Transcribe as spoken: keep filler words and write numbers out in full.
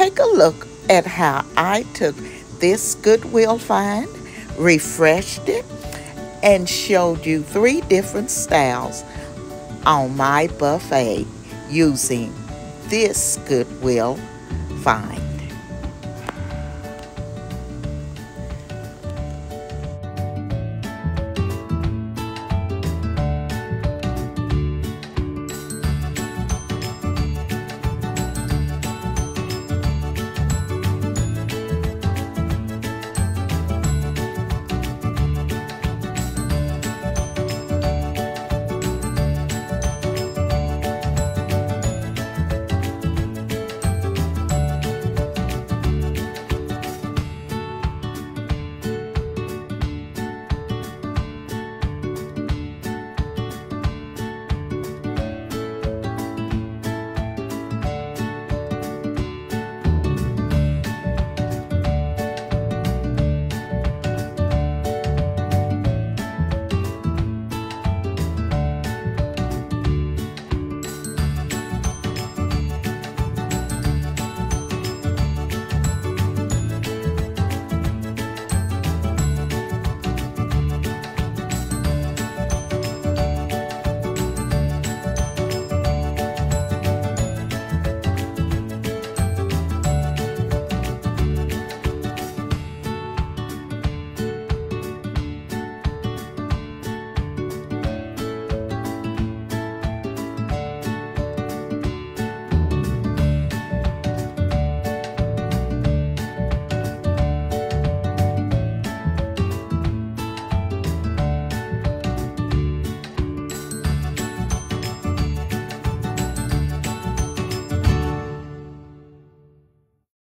take a look at how I took this Goodwill find, refreshed it, and showed you three different styles on my buffet using this Goodwill find.